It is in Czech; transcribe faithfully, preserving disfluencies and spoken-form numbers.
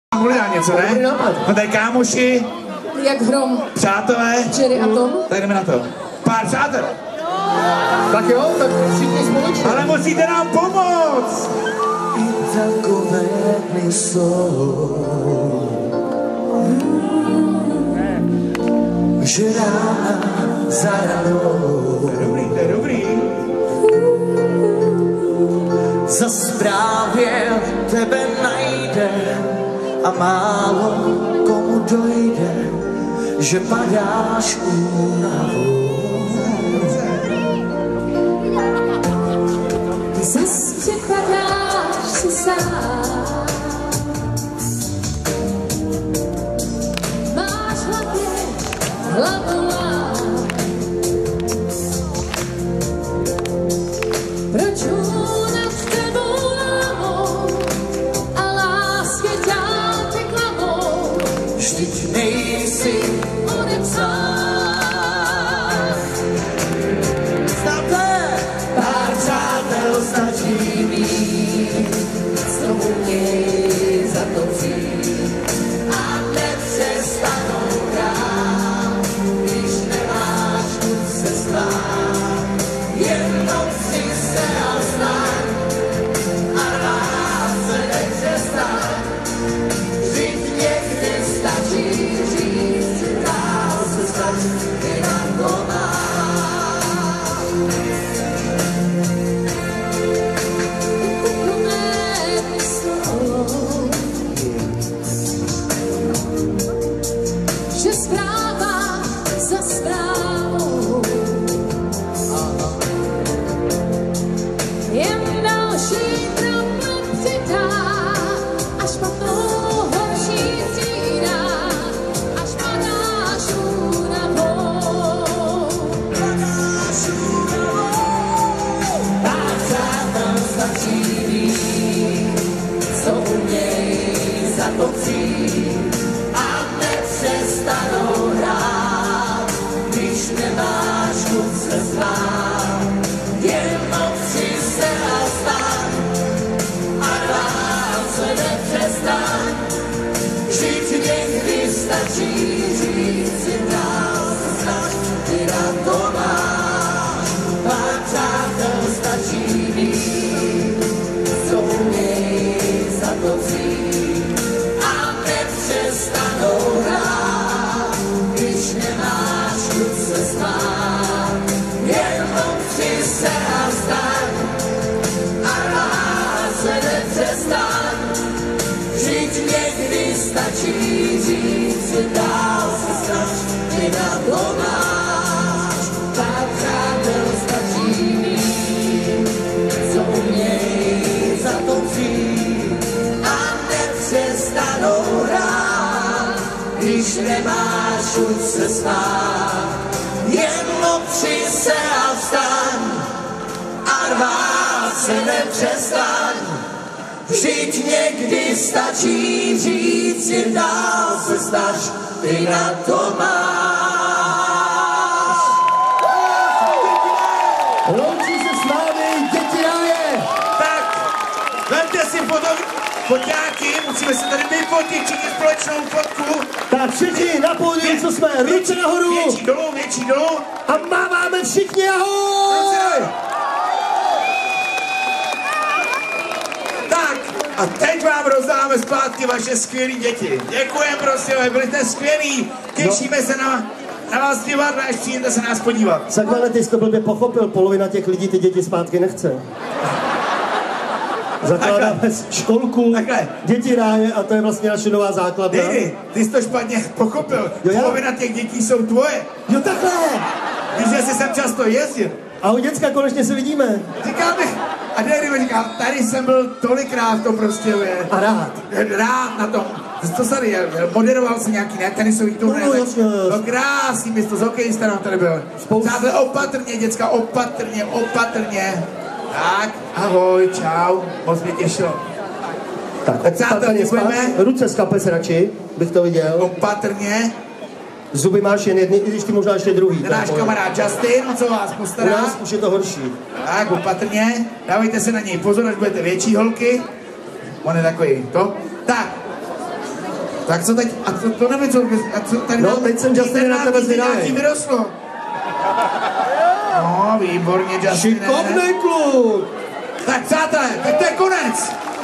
Mohli dát něco, ne? No tady kámoši. Jak hrom. Přátelé. Jerry a Tom. Tak jdeme na to. Pár přátel. Tak jo, tak všichni společně. Ale musíte nám pomoct. I takové dny jsou, že rána za ranou. To je dobrý, to je dobrý. Zas právě tebe najde a málo komu dojde, že padáš únavou. Zas přepadáš si sám. Máš hlavně hlavu lám. Proč nad tebou lámou a lásky tě klamou? Vždyť nejsi odepsán. pár přátel stačí mít, co uměj za to vzít a nepřestanou hrát, když nemáš chuť se spát. Jenom si se a vstaň a rád se nepřestaň. Vždyť někdy stačí říct, dál se stačí i na to máš. Že zpráva za zprávou jen další problém přidá a špatnou horší střídá, až padáš únavou. Padáš únavou. Pár přátel stačí mít, co uměj za to přijít a nepřestanou hrát, když nemáš chuť se zvát. Jenom si se a vstaň a rád se nepřestaň. Vždyť někdy stačí říct si dál se snaž, ty na to máš. Pár přátel stačí mít, co uměj za to vzít a nepřestanou hrát, když nemáš chuť se smát. Jenom si se a vstaň a rád se nepřestaň. Vždyť někdy stačí říct si dál se snaž, ty na to máš. Pár přátel stačí mít, co uměj za to vzít a nepřestanou hrát, když nemáš chuť se smát. Jenom při se a vstaň a rvát se nepřestaň. Vždyť někdy stačí říct si dál se snaž, ty na to máš. Loučí se s vámi děti Ráje. Tak, vemte si foto, foťáky, musíme se tady vyfotit, všichni společnou fotku. Tak všichni na pódium, co jsme, ruce nahoru. Větší dolů, větší dolů. A máváme všichni, ahoj. Tak, a teď vám rozdáme zpátky vaše skvělé děti. Děkujeme, prosím, byli jste skvělí. Těšíme se na, na vás divadla, až přijdete se nás podívat. Sakvane, ty jsi to blbě pochopil, polovina těch lidí ty děti zpátky nechce. Zakládáme školku, Takhle. děti Ráje a to je vlastně naše nová základna. Ty, ty jsi to špatně pochopil. Jo, já? Polovina těch dětí jsou tvoje. Jo, takhle. Víš, že jsi sem často jezdil. Ahoj děcka, konečně se vidíme. Říkal mi, a Derry mi říkal, tady jsem byl tolikrát to prostě je. A rád. Rád na tom. To tady je, moderoval si nějaký ne, tenisový turnaj. No, no, jasně. No krásný místo, z hokejista nám tady byl. Spoustu. Přátelé, opatrně, děcka, opatrně, opatrně. Tak, ahoj, čau, moc mě těšilo. Tak, přátelé, děkujeme. Ruce z kapes radši, bych to viděl. Opatrně. Zuby máš jen jedny, i když ty možná ještě druhý. Náš kamarád Justin, co vás U postará. nás už je to horší. Tak, opatrně. Dávejte se na něj pozor, až budete větší holky. On je takový to. Tak. Tak co teď? A co, to nevím, co, a co tady No, nám- teď jsem Justine na tebe zvědavej. nějaký vyrostlo. No, výborně, Justine. Šikovnej kluk! Tak přátelé, tak to je konec.